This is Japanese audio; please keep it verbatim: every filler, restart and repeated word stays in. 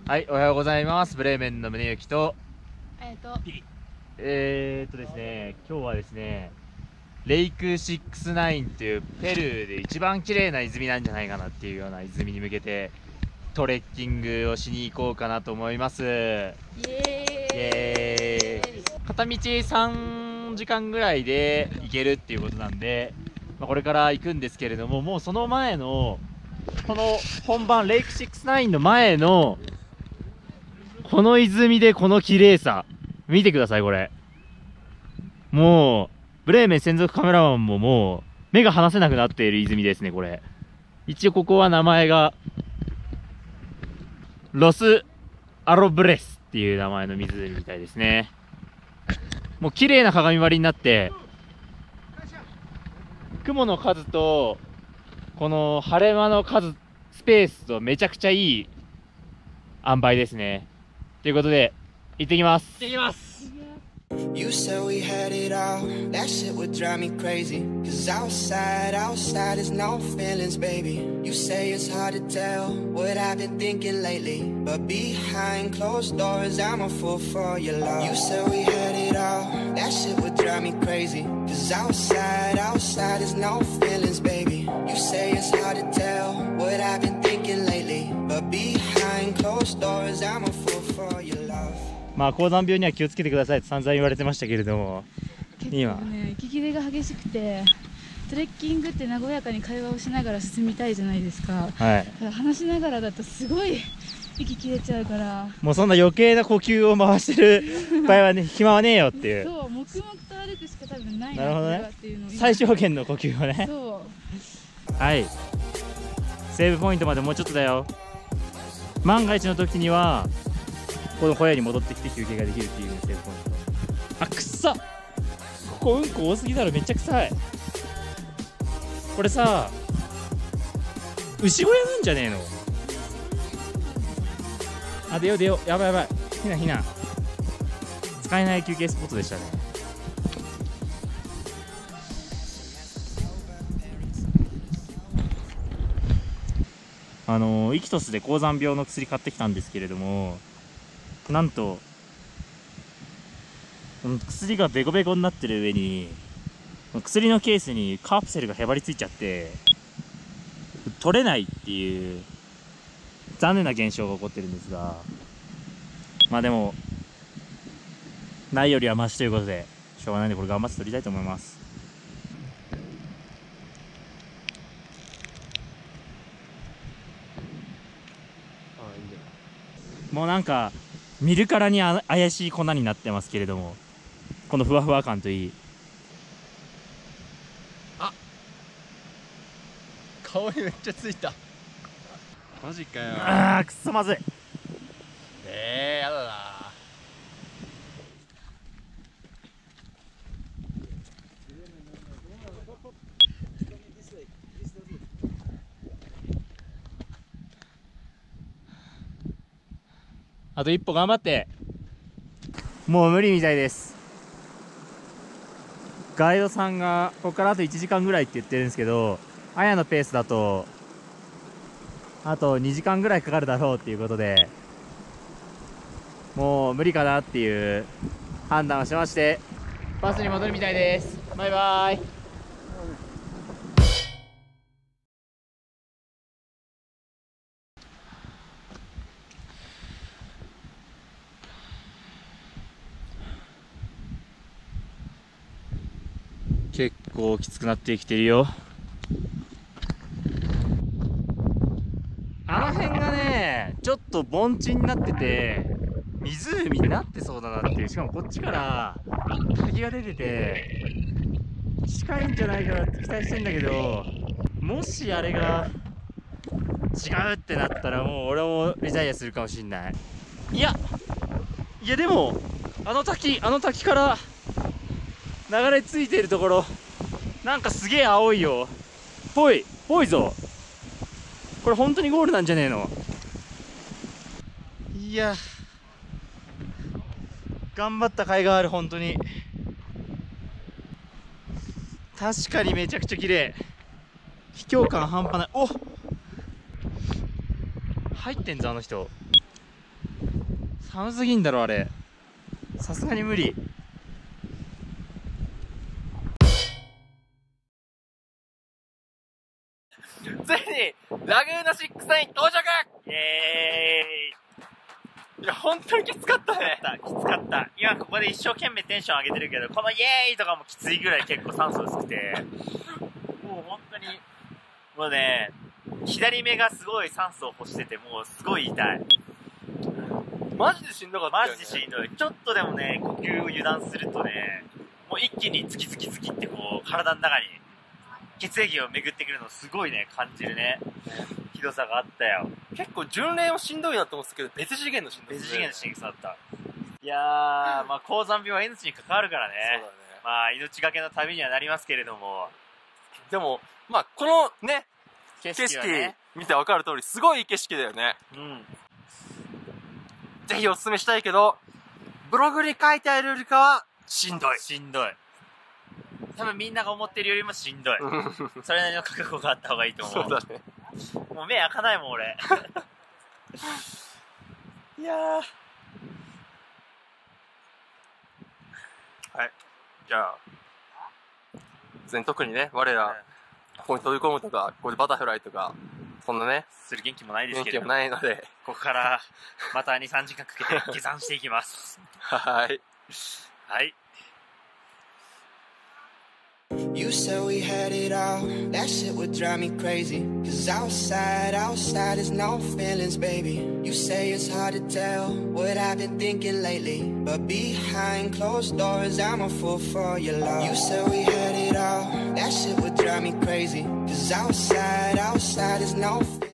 はい、おはようございます。ブレーメンの宗行と、 えっと、 えーっとですね、今日はですね、レイクろくじゅうきゅうというペルーで一番綺麗な泉なんじゃないかなっていうような泉に向けてトレッキングをしに行こうかなと思います。イエイエーイ。 ーイ。片道さんじかんぐらいで行けるっていうことなんで、まあ、これから行くんですけれども、もうその前のこの本番レイクろくじゅうきゅうの前のこの泉でこの綺麗さ見てください。これもうブレーメン専属カメラマンももう目が離せなくなっている泉ですね。これ一応ここは名前がロスアロブレスっていう名前の湖みたいですね。もう綺麗な鏡張りになって雲の数とこの晴れ間の数スペースとめちゃくちゃいい塩梅ですね。ということで行ってきます。行ってきます。 You said we had it all, that shit would drive me crazy. Cause outside, outside is no feelings, baby. You say it's hard to tell what I've been thinking lately. But behind closed doors, I'm a fool for your love. You said we had it all, that shit would drive me crazy. Cause outside, outside is no feelings, baby. You say it's hard to tell what I've been thinking lately. But behind closed doors, I'm a fool for your love. まあ高山病には気をつけてくださいと散々言われてましたけれども、 結構ね、息切れが激しくて、トレッキングって和やかに会話をしながら進みたいじゃないですか。 はい、 だから話しながらだとすごい息切れちゃうから、 もうそんな余計な呼吸を回してる場合はね暇はねえよっていう。 そう、黙々と歩くしか多分ないなるほどね、 っていうのを最小限の呼吸をね。 そうはい、セーブポイントまでもうちょっとだよ。万が一の時にはこの小屋に戻ってきて休憩ができるっていうセーブポイント。あ、くっさ、ここうんこ多すぎだろ。めっちゃ臭い。これさ牛小屋なんじゃねえの。あ、出よう出よう、やばいやばい、ひなひな、使えない休憩スポットでしたね。あのー、イキトスで高山病の薬買ってきたんですけれども、なんと薬がベコベコになってる上に薬のケースにカプセルがへばりついちゃって取れないっていう残念な現象が起こってるんですが、まあでもないよりはマシということでしょうがないんでこれ頑張って取りたいと思います。もうなんか見るからにあ怪しい粉になってますけれども、このふわふわ感といい。 あ、顔にめっちゃついた。マジかよ。 あーくっそまずい。 えー、やだな。 あと一歩頑張って。もう無理みたいです。ガイドさんがここからあといちじかんぐらいって言ってるんですけど、あやのペースだとあとにじかんぐらいかかるだろうっていうことで、もう無理かなっていう判断をしましてバスに戻るみたいです。バイバイ。結構きつくなってきてるよ。あの辺がねちょっと盆地になってて湖になってそうだなっていう。しかもこっちから滝が出てて近いんじゃないかなって期待してんだけど、もしあれが違うってなったらもう俺もリタイアするかもしんない。いやいやでもあの滝あの滝から流れ着いてるところなんかすげえ青いよ。ぽいぽいぞ。これ本当にゴールなんじゃねえの。いや頑張った甲斐がある。本当に確かにめちゃくちゃ綺麗。秘境感半端ない。お、入ってんぞあの人。 寒すぎんだろあれ。さすがに無理。 ついにラグーナシックスナイン到着。 イエーイ。 いや本当にきつかったね。 きつかった。今ここで一生懸命テンション上げてるけど、このイエーイとかもきついぐらい結構酸素薄くて、もう本当に、もうね、左目がすごい酸素を欲してて、もうすごい痛い。 マジでしんどかったよね。 マジでしんどい。ちょっとでもね、呼吸を油断するとね、もう一気にズキズキズキってこう、体の中に血液を巡ってくるのをすごいね、感じるね。ひどさがあったよ。 結構巡礼もしんどいなと思ってたけど、別次元のしんどさ、ね。 別次元のしんどさだった。いやー、まあ高山病は命に関わるからね。 そうだね。 まあ命がけの旅にはなりますけれども。 でも、まあこのね、 景景色色はね、 見てわかる通り、すごいいい景色だよね。 うん。 ぜひお勧めしたいけど、ブログに書いてあるよりかは、しんどい。 しんどい。多分みんなが思ってるよりもしんどい。それなりの覚悟があった方がいいと思う。 そうだね。 もう目開かないもん俺。 いやー。はい。じゃあ、全特にね、我ら、ここに飛び込むとか、ここでバタフライとか、そんなね、 する元気もないです元気もけれども、 ないので、 ここからまたに、さんじかんかけて下山していきます。 はい。 はい。 You said we had it all, that shit would drive me crazy. Cause outside, outside is no feelings, baby. You say it's hard to tell what I've been thinking lately. But behind closed doors, I'm a fool for your love. You said we had it all, that shit would drive me crazy. Cause outside, outside is no feelings.